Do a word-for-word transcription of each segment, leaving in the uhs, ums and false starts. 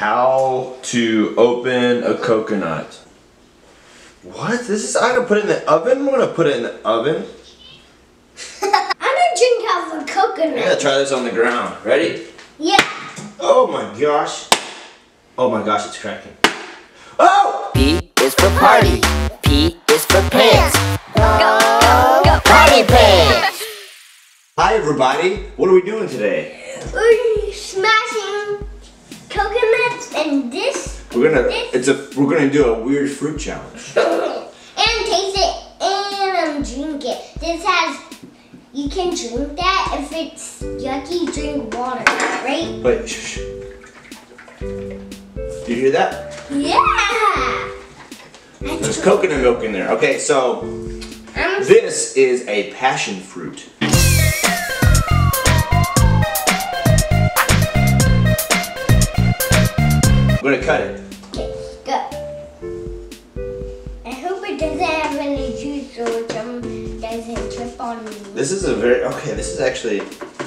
how to open a coconut. What? This is, I'm gonna put it in the oven? I'm gonna put it in the oven. I'm gonna drink out of a coconut. I'm gonna try this on the ground. Ready? Yeah. Oh my gosh. Oh my gosh, it's cracking. Oh! P is for party. P is for pants. Go, go, go, party pants! Hi everybody. What are we doing today? We're smashing coconuts and this. We're gonna this. it's a we're gonna do a weird fruit challenge. And taste it and um, drink it. This has, you can drink that. If it's yucky, drink water, right? Wait, shh, shh. Do you hear that? Yeah! There's coconut milk in there. Okay, so I'm this is a passion fruit. I'm gonna cut it. Okay, go. I hope it doesn't have any juice so it um, doesn't trip on me. This is a very okay. This is actually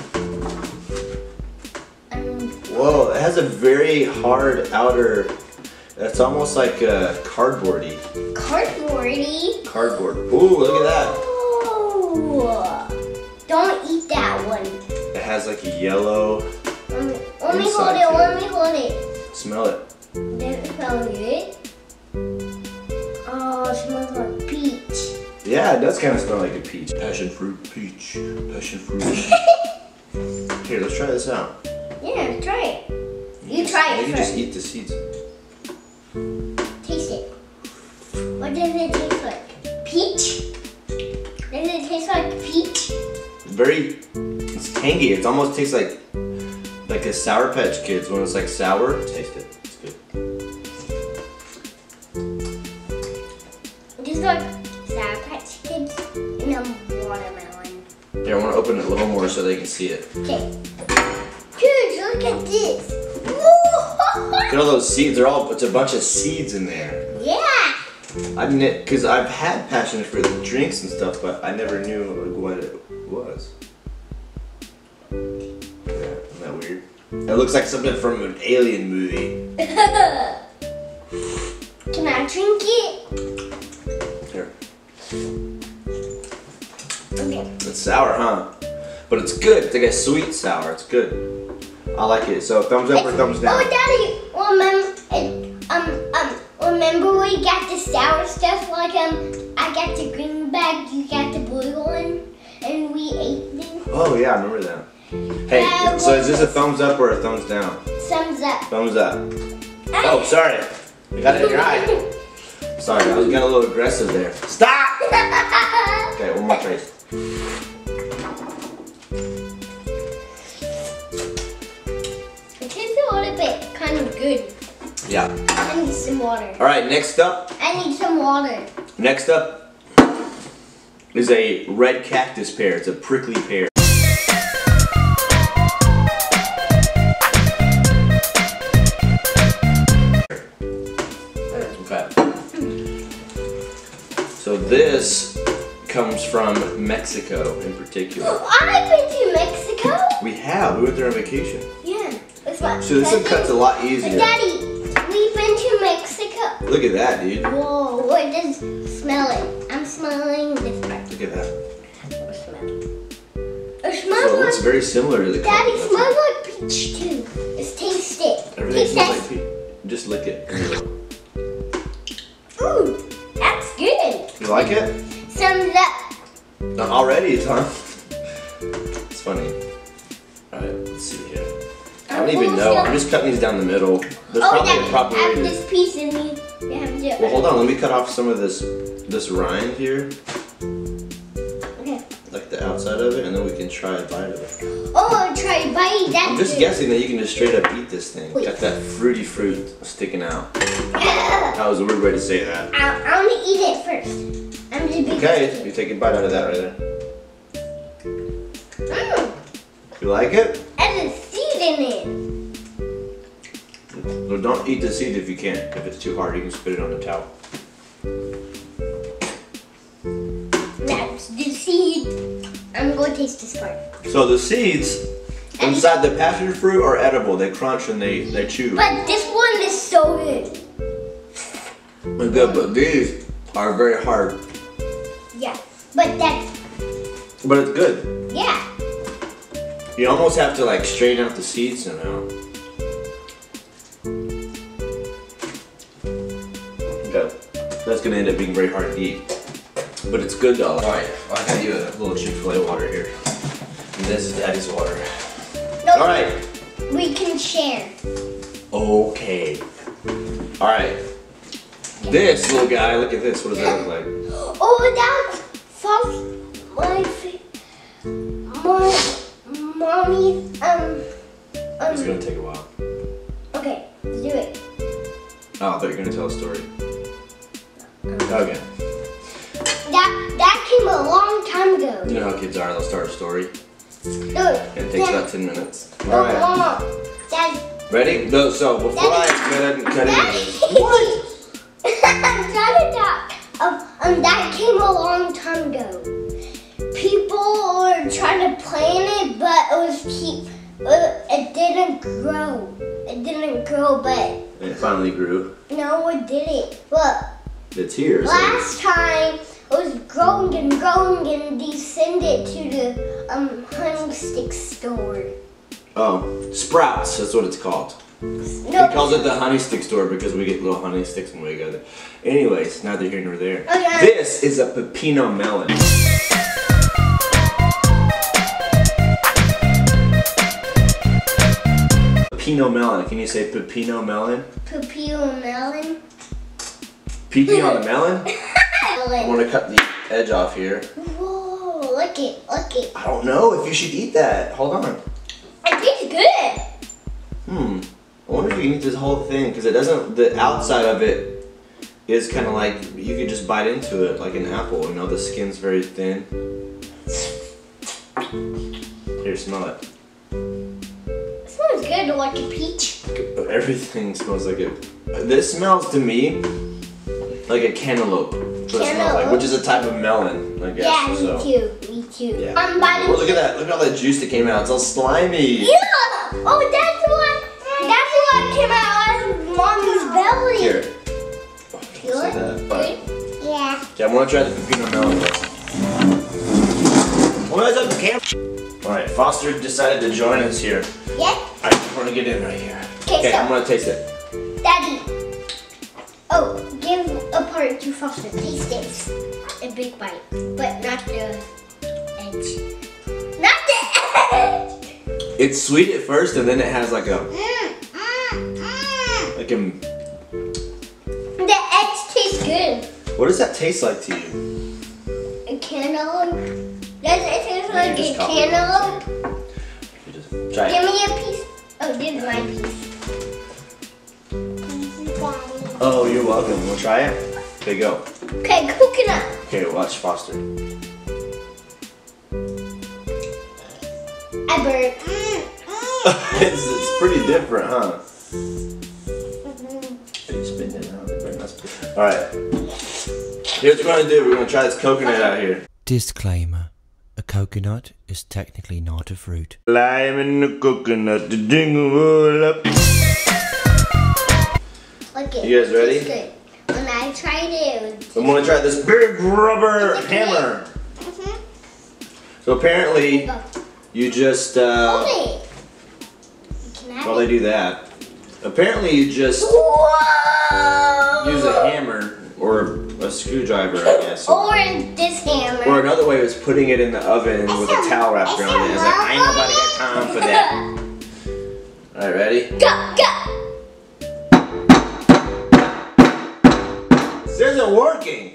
Um, whoa. It has a very hard outer. It's almost like uh, cardboardy. cardboardy. Cardboard. Ooh, look at that. Oh, don't eat that one. It has like a yellow. Um, let me hold Inside it. too. Let me hold it. Smell it. Does it smell good? Oh, it smells like peach. Yeah, it does kind of smell like a peach. Passion fruit, peach, passion fruit. Here, let's try this out. Yeah, try it. You just- try it You can first. just eat the seeds. Taste it. What does it taste like? Peach? Does it taste like peach? Very, it's tangy. It almost tastes like like a Sour Patch Kids when it's like sour. Taste it. It's good. It tastes like Sour Patch Kids and a watermelon. Here, I want to open it a little more so they can see it. Okay. Dude, look at this. Look at all those seeds. They're all. It's a bunch of seeds in there. Yeah. I knit because I've had passion fruit drinks and stuff, but I never knew what it was. Yeah, isn't that weird? It looks like something from an alien movie. Can I drink it? Here. Okay. It's sour, huh? But it's good. It's like a sweet sour. It's good. I like it. So thumbs up or thumbs down? Oh, Daddy, remember, um, um, remember we got the sour stuff? Like, um, I got the green bag, you got the blue one, and we ate them. Oh yeah, I remember that. Hey, Uh, so is this a thumbs up or a thumbs down? Thumbs up. Thumbs up. Oh, sorry. You got it in your eye. Sorry, I was getting a little aggressive there. Stop! Okay, one more taste. It tastes a little bit kind of good. Yeah. I need some water. All right, next up. I need some water. Next up is a red cactus pear. It's a prickly pear. Okay. So this comes from Mexico in particular. Oh, I've been to Mexico. We have. We went there on vacation. Yeah. It's my So this one cousin. cuts a lot easier. Daddy, we've been to Mexico. Look at that, dude. Whoa, what does smell it? I'm smelling this part. Look at that. What smell? It So smells it looks like, very similar to the Daddy, coconut. smells like peach too. Let's taste it. Everything Taste smells that. like peach. Just lick it. Ooh, that's good. You like it? Thumbs up. Not already, it's huh? It's funny. Alright, let's see here. I don't even know. I'm just cutting these down the middle. There's Oh, probably Daddy, a proper I way have to. this piece in me. You have to do it. Well, hold on. Let me cut off some of this this rind here, Okay. like the outside of it, and then we can try a bite of it. Oh, try bite. That's I'm just good. guessing that you can just straight up eat this thing. Wait. Got that fruity fruit sticking out. I, That was a weird way to say that. I want to eat it first. I'm just big. Okay, you take a bite out of that right there. Mmm, You like it? there's a seed in it. Well, don't eat the seed if you can't. If it's too hard, you can spit it on the towel. That's the seed. I'm going to taste this part. So the seeds Inside the passion fruit are edible. They crunch and they, they chew. But this one is so good. They're good, but these are very hard. Yeah, but that's, But it's good. yeah. You almost have to like strain out the seeds somehow. Okay, that's gonna end up being very hard to eat. But it's good though. Alright, I got you a little Chick-fil-A water here. And this is Daddy's water. No, Alright. we can share. Okay. Alright. This little guy, look at this. What does that look like? Oh, that's false. My, fa- my, mommy, um, It's um, gonna take a while. okay, do it. Oh, I thought you were gonna tell a story. Okay. That, that came a long time ago. You know how kids are, they'll start a story. No, And it takes about ten minutes. no, Alright. Mama, Dad, Ready? No, so before I Daddy. go ahead and cut into this. What? I'm trying to talk. Um, um, that came a long time ago. People were trying to plant it, but it was keep. Uh, it didn't grow. It didn't grow, but And it finally grew. no, it didn't. Look, It's here. So last time it was growing and growing, and they sent it to the um honey stick store. oh, Sprouts. That's what it's called. No, He calls it the honey stick store because we get little honey sticks when we go there. Anyways, neither here nor there. Okay. This is a pepino melon. Pepino melon. Can you say pepino melon? Pepino melon. Pee-pee on the melon? I Melon. want to cut the edge off here. Whoa! Look it! Look it! I don't know if you should eat that. Hold on. It tastes good. Hmm. I wonder if you can eat this whole thing because it doesn't. The outside of it is kind of like you could just bite into it like an apple. You know, the skin's very thin. Here, smell it. It smells good, like a peach. Everything smells like it. This smells to me like a cantaloupe. That's what it smells like, which is a type of melon, I guess. Yeah, me so. too. Me too. Yeah. I'm biting. Oh, look at that! Look at all that juice that came out. It's all slimy. Yeah. Oh, that's what. That's what came out of Mommy's belly. Here. Feel Say it? that, but- Good? Yeah. Okay, I want to try the pepino melon. Well, that's up the camp. All right, Foster decided to join us here. Yeah. I just want to get in right here. Okay, Okay, so- I'm gonna taste it. Daddy. Oh, give a part to Foster. Taste this. A big bite, but not the edge. Not the edge. It's sweet at first, and then it has like a Mm, mm, mm. like a. The edge tastes good. What does that taste like to you? A cantaloupe. Does it taste You like just a copy it. cantaloupe? You just try Give it. me a piece. Oh, this is my piece. Oh, you're welcome. Wanna try it? Okay, go. Okay, coconut. Okay, watch Foster. I burnt. Mm, it's, it's pretty different, huh? mm. You spin it out. All right. Here's what we're gonna do. We're gonna try this coconut out here. Disclaimer. A coconut is technically not a fruit. Lime in the coconut, the jingle roll up. Look it. You guys ready? It's good. When I tried it, it was I'm gonna try this big rubber Is it hammer. Mhm. So apparently, Go. you just uh, Hold it. You can have while it. they do that, apparently you just Whoa! use a hammer or a screwdriver, I guess. Or this hammer. Or another way is putting it in the oven with a towel wrapped around it. It's like, I ain't nobody got time for that. All right, ready? Go, go. This isn't working.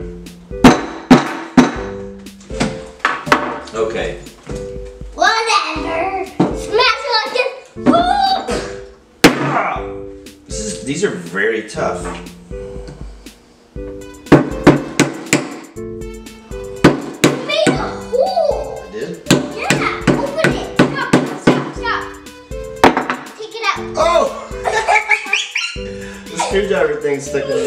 Okay. Whatever. Smash it like this. Boom. Ah, this is. These are very tough. You made a hole. I did. Yeah. Open it. Stop. Stop. Stop. Take it out. Oh! The screwdriver thing's stuck in it.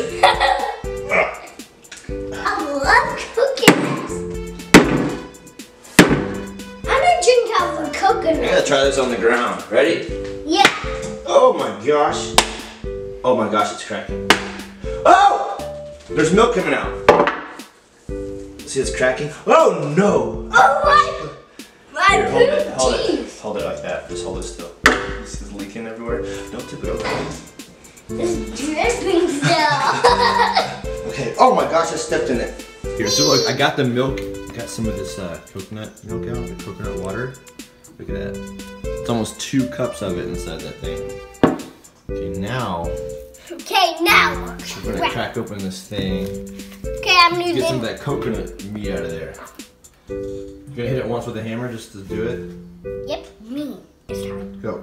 I love coconuts. I'm gonna drink out of a coconut. coconut. I gotta try this on the ground. Ready? Yeah. Oh my gosh. Oh my gosh, it's cracking. Oh! There's milk coming out. See, it's cracking. Oh no! Oh my! My Here, hold it. Hold it. cheese. Hold it like that. Just hold it still. This is leaking everywhere. Don't tip it over. It's dripping still. Okay. Oh my gosh, I stepped in it. Here, so look, I got the milk. Got some of this uh, coconut milk out, the coconut water. Look at that. It's almost two cups of it inside that thing. Okay, now Okay, now. we're gonna crack open this thing. Okay, I'm Get some of using. that coconut meat out of there. You gonna hit it once with a hammer just to do it? Yep, me this time. Go.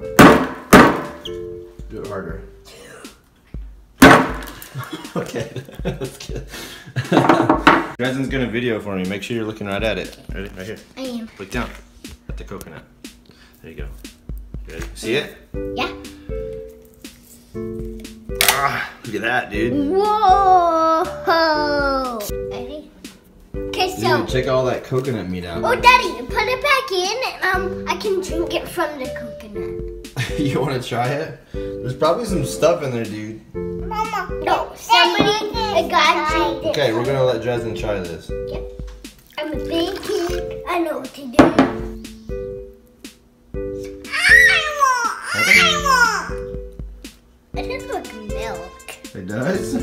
Do it harder. Okay, that's good. Dresden's gonna video for me. Make sure you're looking right at it. Ready? Right here. I am. Look down at the coconut. There you go. You ready? See it? Yeah. Ah, look at that, dude. Whoa! Ready? Okay, so. Dude, check all that coconut meat out. Oh, Daddy, put it back in, and um, I can drink it from the coconut. You want to try it? There's probably some stuff in there, dude. Mama. No, somebody, a guy drank it. Okay, we're gonna let Dresden try this. Yep. I'm a big kid. I know what to do. I want. I want. It tastes like milk. It does?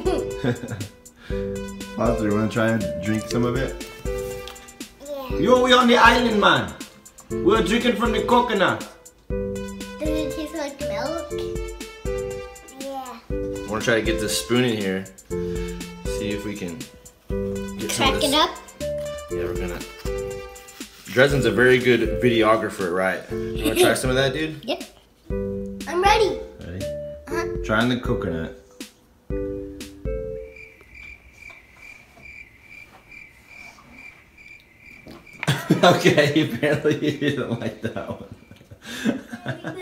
Foster, you wanna try and drink some of it? Yeah. Yo, we on the island, man. We're drinking from the coconut. Does it taste like milk? Yeah. I wanna try to get this spoon in here. See if we can get some of Crack this. it up. Yeah, we're gonna. Dresden's a very good videographer, right? You wanna try some of that, dude? Yep. I'm ready. Ready? Uh-huh. Trying the coconut. Okay, apparently you didn't like that one.